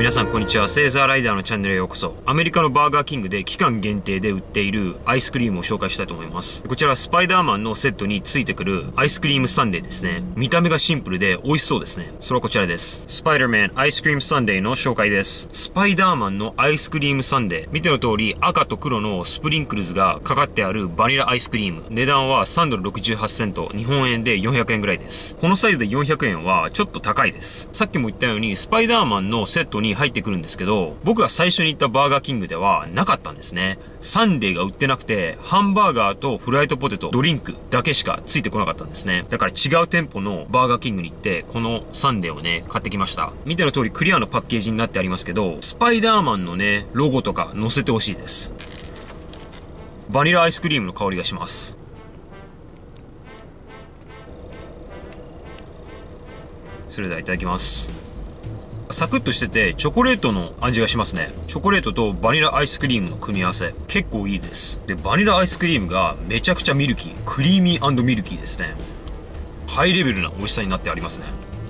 皆さんこんにちは。セーザーライダーのチャンネルへようこそ。アメリカのバーガーキングで期間限定で売っているアイスクリームを紹介したいと思います。こちらはスパイダーマンのセットについてくるアイスクリームサンデーですね。見た目がシンプルで美味しそうですね。それはこちらです。スパイダーマンアイスクリームサンデーの紹介です。スパイダーマンのアイスクリームサンデー。見ての通り赤と黒のスプリンクルズがかかってあるバニラアイスクリーム。値段は3ドル68セント。日本円で400円ぐらいです。このサイズで400円はちょっと高いです。さっきも言ったようにスパイダーマンのセットに入ってくるんですけど、僕が最初に行ったバーガーキングではなかったんですね。サンデーが売ってなくて、ハンバーガーとフライドポテト、ドリンクだけしかついてこなかったんですね。だから違う店舗のバーガーキングに行って、このサンデーをね、買ってきました。見ての通りクリアのパッケージになってありますけど、スパイダーマンのね、ロゴとか載せてほしいです。バニラアイスクリームの香りがします。それではいただきます。サクッとしててチョコレートの味がしますね。チョコレートとバニラアイスクリームの組み合わせ結構いいです。でバニラアイスクリームがめちゃくちゃミルキー、クリーミー&ミルキーですね。ハイレベルな美味しさになってありますね。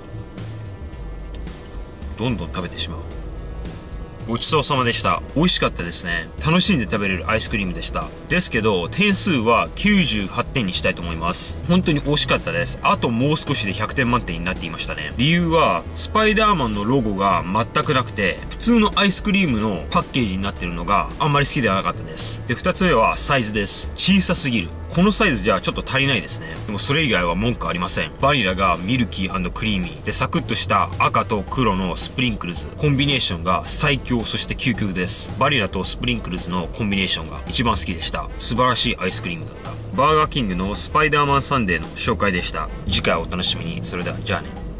どんどん食べてしまう。ごちそうさまでした。美味しかったですね。楽しんで食べれるアイスクリームでした。ですけど、点数は98点にしたいと思います。本当に美味しかったです。あともう少しで100点満点になっていましたね。理由は、スパイダーマンのロゴが全くなくて、普通のアイスクリームのパッケージになってるのがあんまり好きではなかったです。で、2つ目はサイズです。小さすぎる。このサイズじゃちょっと足りないですね。でもそれ以外は文句ありません。バニラがミルキー&クリーミーで、サクッとした赤と黒のスプリンクルズ。コンビネーションが最強、そして究極です。バニラとスプリンクルズのコンビネーションが一番好きでした。素晴らしいアイスクリームだった。バーガーキングのスパイダーマンサンデーの紹介でした。次回お楽しみに。それでは、じゃあね。